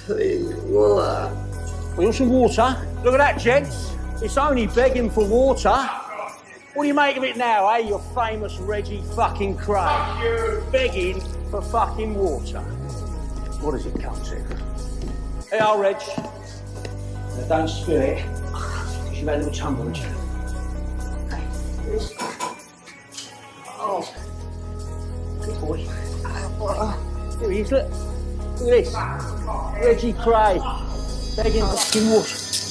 Please, water. We want some water? Look at that, gents. It's only begging for water. What do you make of it now, eh? Your famous Reggie fucking Kray. Fuck you. Begging for fucking water. What does it come to? Hey, old Reg. Now don't spill it, because you've had a little tumble, haven't you? Hey, this. Oh. Good boy. Here he is, look. Look at this. Reggie Kray. Begging fucking water.